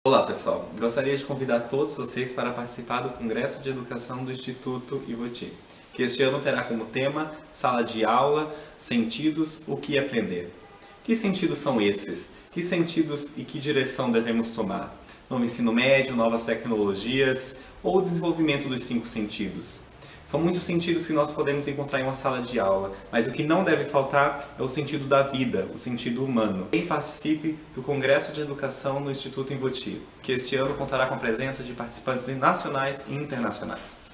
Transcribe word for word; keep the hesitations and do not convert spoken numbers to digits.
Olá pessoal, gostaria de convidar todos vocês para participar do Congresso de Educação do Instituto Ivoti, que este ano terá como tema Sala de Aula, Sentidos, o que aprender. Que sentidos são esses? Que sentidos e que direção devemos tomar? Novo ensino médio, novas tecnologias ou o desenvolvimento dos cinco sentidos? São muitos sentidos que nós podemos encontrar em uma sala de aula, mas o que não deve faltar é o sentido da vida, o sentido humano. Quem participe do Congresso de Educação no Instituto Ivoti, que este ano contará com a presença de participantes nacionais e internacionais.